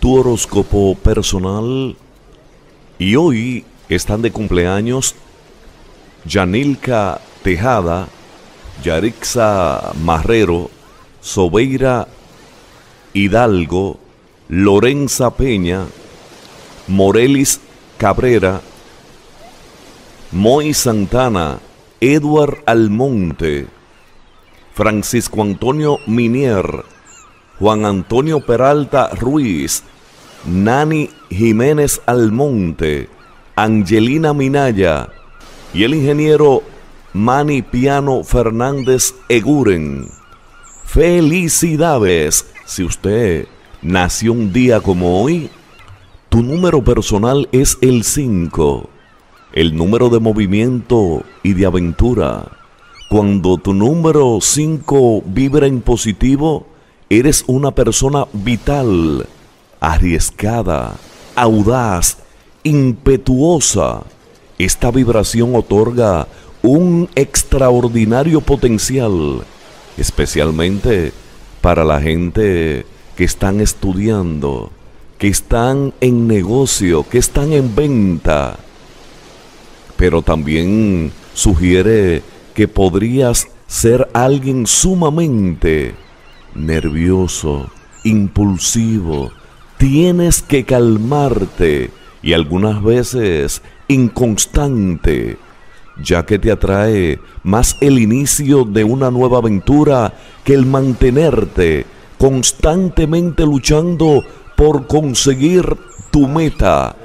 tu horóscopo personal. Y hoy están de cumpleaños Yanilka Tejada, Yarixa Marrero, Sobeira Hidalgo, Lorenza Peña, Morelis Cabrera, Moy Santana, Edward Almonte, Francisco Antonio Minier, Juan Antonio Peralta Ruiz, Nani Jiménez Almonte, Angelina Minaya y el ingeniero Manny Piano Fernández Eguren. ¡Felicidades! Si usted nació un día como hoy, tu número personal es el 5, el número de movimiento y de aventura. Cuando tu número 5 vibra en positivo, eres una persona vital, arriesgada, audaz, impetuosa. Esta vibración otorga un extraordinario potencial, especialmente para la gente que están estudiando, que están en negocio, que están en venta. Pero también sugiere que podrías ser alguien sumamente nervioso, impulsivo. Tienes que calmarte y algunas veces inconstante, ya que te atrae más el inicio de una nueva aventura que el mantenerte constantemente luchando por conseguir tu meta.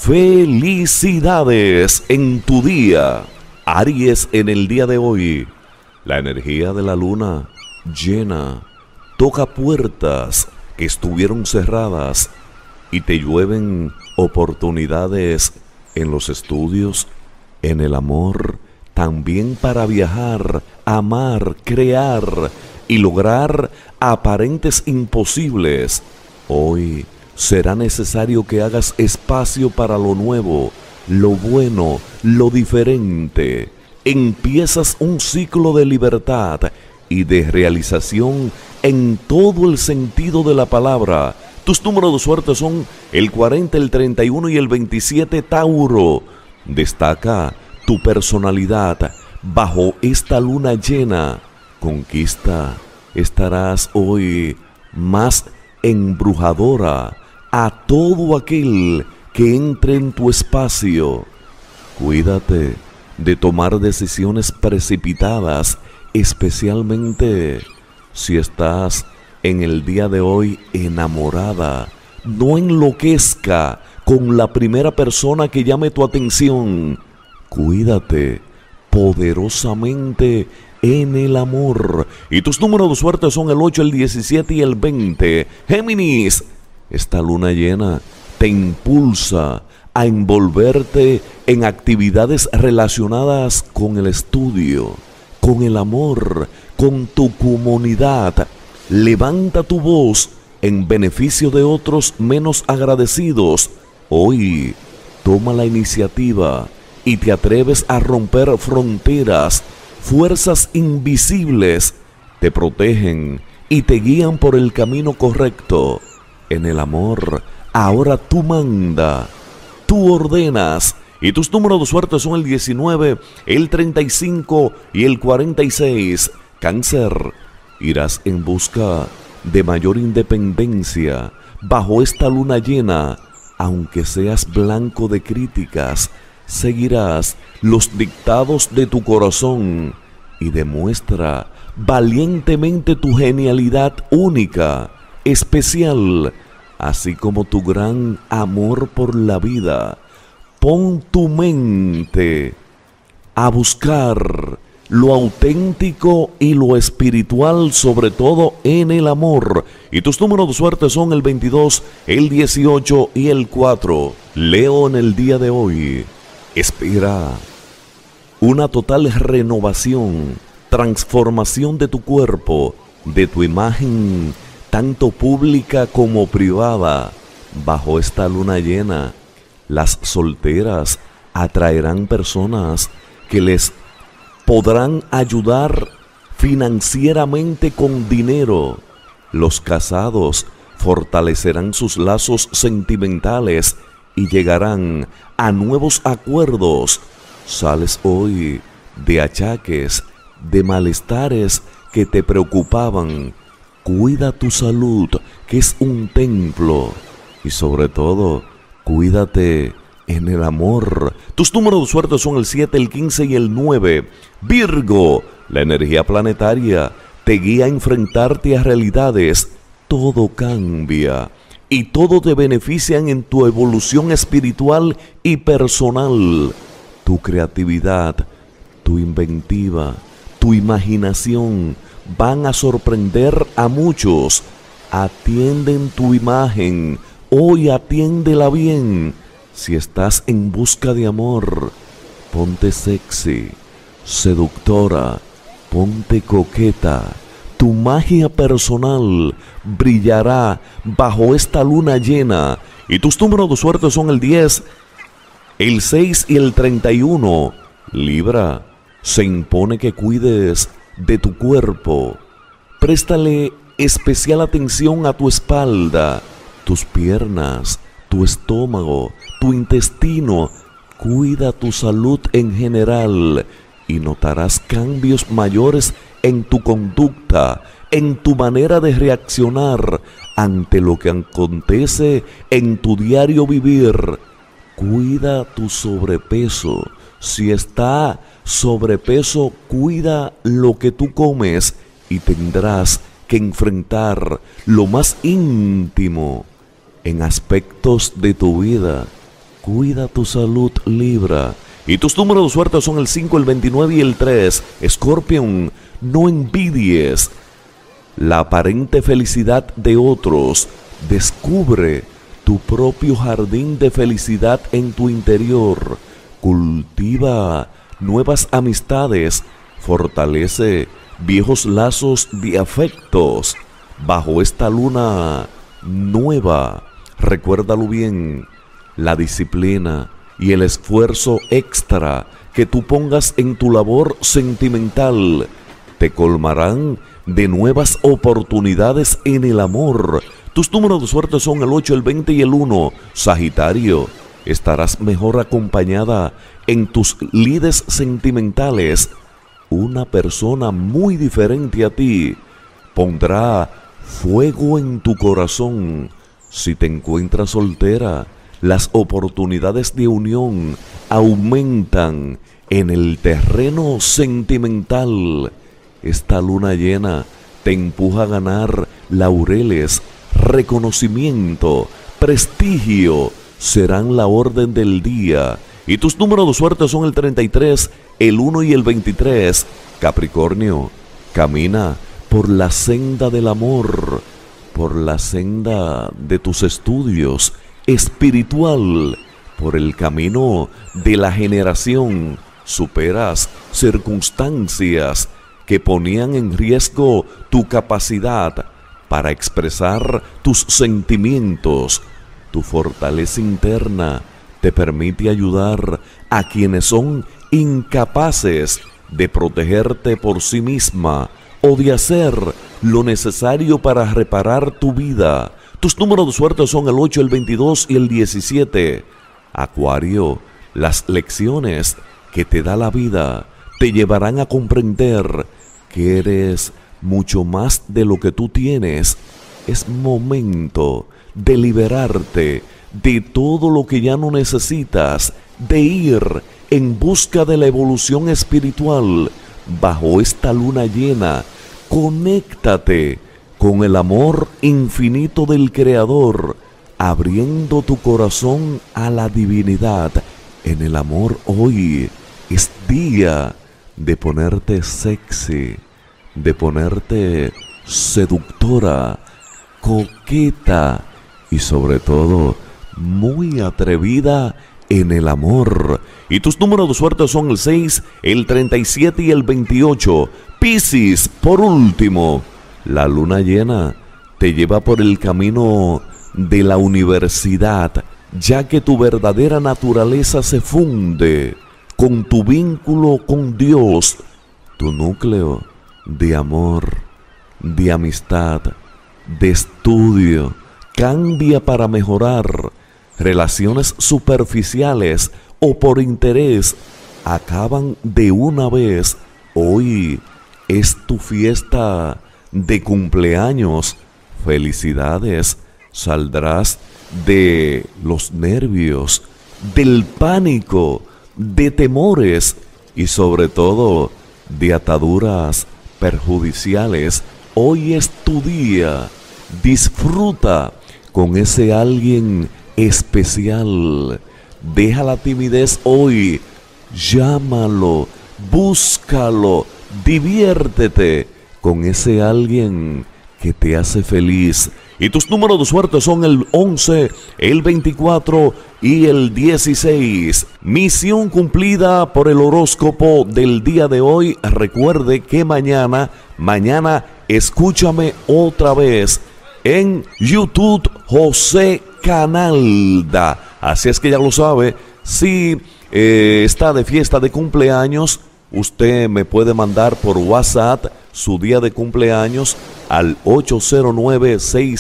¡Felicidades en tu día! Aries, en el día de hoy, la energía de la luna llena toca puertas que estuvieron cerradas y te llueven oportunidades en los estudios, en el amor, también para viajar, amar, crear y lograr aparentes imposibles. Hoy será necesario que hagas espacio para lo nuevo, lo bueno, lo diferente. Empiezas un ciclo de libertad y de realización en todo el sentido de la palabra. Tus números de suerte son el 40, el 31 y el 27, Tauro. Destaca tu personalidad bajo esta luna llena. Conquista. Estarás hoy más embrujadora a todo aquel que entre en tu espacio. Cuídate de tomar decisiones precipitadas, especialmente si estás en el día de hoy enamorada. No enloquezca con la primera persona que llame tu atención. Cuídate poderosamente en el amor. Y tus números de suerte son el 8, el 17 y el 20. Géminis, esta luna llena te impulsa a envolverte en actividades relacionadas con el estudio, con el amor, con tu comunidad. Levanta tu voz en beneficio de otros menos agradecidos. Hoy toma la iniciativa y te atreves a romper fronteras. Fuerzas invisibles te protegen y te guían por el camino correcto. En el amor, ahora tú manda, tú ordenas. Y tus números de suerte son el 19, el 35 y el 46. Cáncer, irás en busca de mayor independencia bajo esta luna llena. Aunque seas blanco de críticas, seguirás los dictados de tu corazón y demuestra valientemente tu genialidad única, especial, así como tu gran amor por la vida. Pon tu mente a buscar lo auténtico y lo espiritual, sobre todo en el amor. Y tus números de suerte son el 22, el 18 y el 4. Leo, en el día de hoy, espera una total renovación, transformación de tu cuerpo, de tu imagen, tanto pública como privada. Bajo esta luna llena, las solteras atraerán personas que les podrán ayudar financieramente con dinero. Los casados fortalecerán sus lazos sentimentales y llegarán a nuevos acuerdos. Sales hoy de achaques, de malestares que te preocupaban. Cuida tu salud, que es un templo. Y sobre todo, cuídate en el amor. Tus números de suerte son el 7, el 15 y el 9. Virgo, la energía planetaria te guía a enfrentarte a realidades. Todo cambia y todo te benefician en tu evolución espiritual y personal. Tu creatividad, tu inventiva, tu imaginación van a sorprender a muchos. Atienden tu imagen, hoy atiéndela bien. Si estás en busca de amor, ponte sexy, seductora, ponte coqueta. Tu magia personal brillará bajo esta luna llena. Y tus números de suerte son el 10, el 6 y el 31. Libra, se impone que cuides de tu cuerpo. Préstale especial atención a tu espalda, tus piernas, tu estómago, tu intestino. Cuida tu salud en general y notarás cambios mayores en tu conducta, en tu manera de reaccionar ante lo que acontece en tu diario vivir. Cuida tu sobrepeso. Si está sobrepeso, cuida lo que tú comes y tendrás que enfrentar lo más íntimo en aspectos de tu vida. Cuida tu salud, Libra. Y tus números de suerte son el 5, el 29 y el 3. Escorpión, no envidies la aparente felicidad de otros. Descubre tu propio jardín de felicidad en tu interior. Cultiva nuevas amistades. Fortalece viejos lazos de afectos. Bajo esta luna nueva, recuérdalo bien, la disciplina y el esfuerzo extra que tú pongas en tu labor sentimental te colmarán de nuevas oportunidades en el amor. Tus números de suerte son el 8, el 20 y el 1. Sagitario, estarás mejor acompañada en tus lides sentimentales. Una persona muy diferente a ti pondrá fuego en tu corazón. Si te encuentras soltera, las oportunidades de unión aumentan en el terreno sentimental. Esta luna llena te empuja a ganar laureles, reconocimiento, prestigio. Serán la orden del día. Y tus números de suerte son el 33, el 1 y el 23. Capricornio, camina por la senda del amor, por la senda de tus estudios espiritual, por el camino de la generación. Superas circunstancias que ponían en riesgo tu capacidad para expresar tus sentimientos. Tu fortaleza interna te permite ayudar a quienes son incapaces de protegerte por sí misma o de hacer lo necesario para reparar tu vida. Tus números de suerte son el 8, el 22 y el 17. Acuario, las lecciones que te da la vida te llevarán a comprender que eres mucho más de lo que tú tienes. Es momento de liberarte de todo lo que ya no necesitas, de ir en busca de la evolución espiritual. Bajo esta luna llena, conéctate con el amor infinito del Creador, abriendo tu corazón a la divinidad. En el amor hoy es día de ponerte sexy, de ponerte seductora, coqueta y sobre todo muy atrevida en el amor. Y tus números de suerte son el 6, el 37 y el 28. Piscis, por último, la luna llena te lleva por el camino de la universidad, ya que tu verdadera naturaleza se funde con tu vínculo con Dios, tu núcleo de amor, de amistad, de estudio, cambia para mejorar. Relaciones superficiales o por interés acaban de una vez. Hoy es tu fiesta de cumpleaños. Felicidades. Saldrás de los nervios, del pánico, de temores y sobre todo de ataduras perjudiciales. Hoy es tu día. Disfruta con ese alguien especial. Deja la timidez hoy. Llámalo, búscalo, diviértete con ese alguien que te hace feliz. Y tus números de suerte son el 11, el 24 y el 16. Misión cumplida por el horóscopo del día de hoy. Recuerde que mañana escúchame otra vez en YouTube José Canalda. Así es que ya lo sabe, si está de fiesta de cumpleaños, usted me puede mandar por WhatsApp su día de cumpleaños al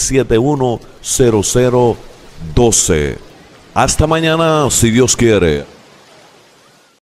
809-671-0012. Hasta mañana, si Dios quiere.